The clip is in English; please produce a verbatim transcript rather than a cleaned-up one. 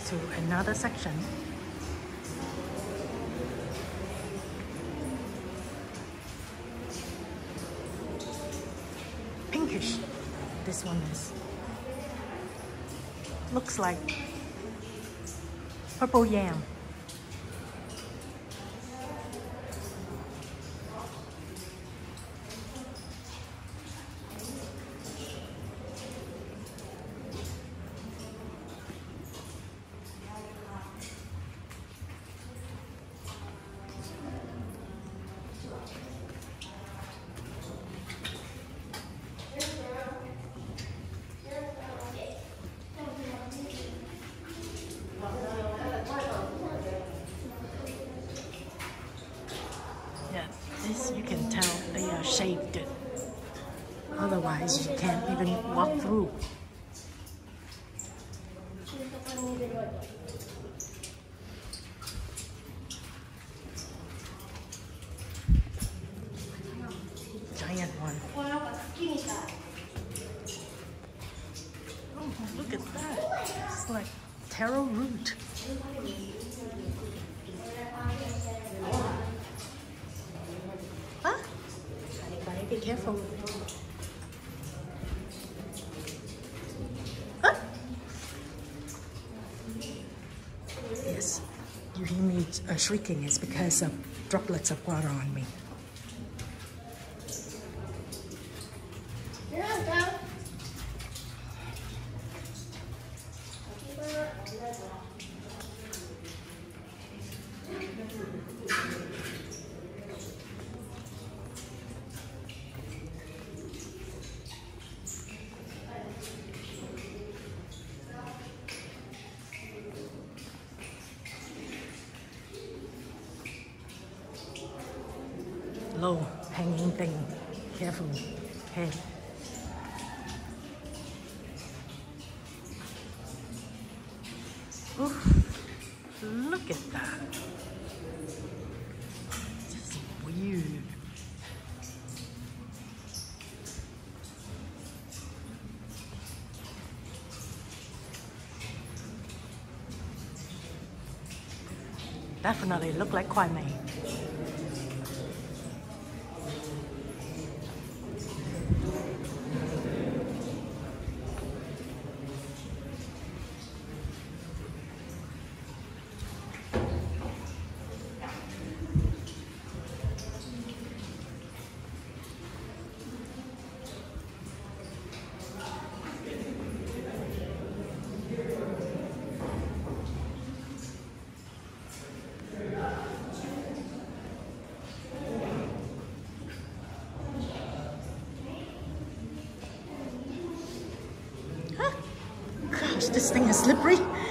to another section. Pinkish, this one is. Looks like purple yam. This you can tell they are shaved. Otherwise you can't even walk through. Giant one. Oh, look at that. It's like taro root. Huh? Be careful. Huh? Yes, you hear me uh, shrieking. It's because of droplets of water on me. Low hanging thing. Careful. Head. Oof. Look at that. Just weird. Definitely look like Kwai Mei. This thing is slippery.